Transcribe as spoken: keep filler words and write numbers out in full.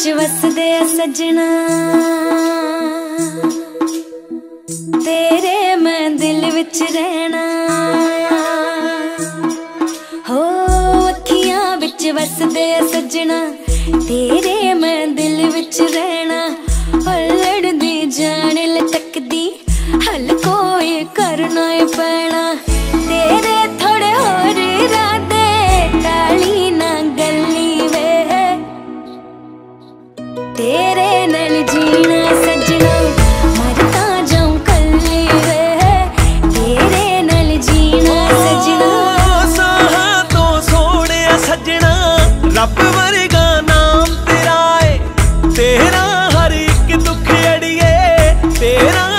विच वसदे सजना, तेरे मैं दिल विच रहना। हो अखियां विच वसदे सजना, तेरे मैं दिल विच रहना। लड़दी जान लटकदी हल कोई करना ही पैना। तेरे थोड़े होर इरादे टाली ना गली वे, तेरे नाल जीना सजना मरता जाऊं कली वे, तेरे नाल जीना सजना। साहा तो सोने सजना रब वर्गा नाम तेरा है, तेरा हर एक दुख अड़िए तेरा